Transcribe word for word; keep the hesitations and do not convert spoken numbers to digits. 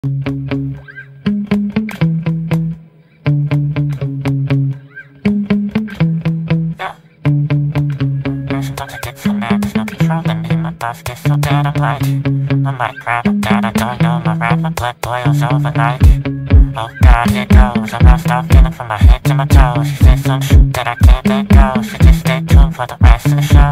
Get so dead, I'm like, I might grab a dad, I don't know, my rapper blood boils overnight. Oh god, here goes, I'm not stop feeling from my head to my toes. She said some shit that I can't let go, so just stay tuned for the rest of the show.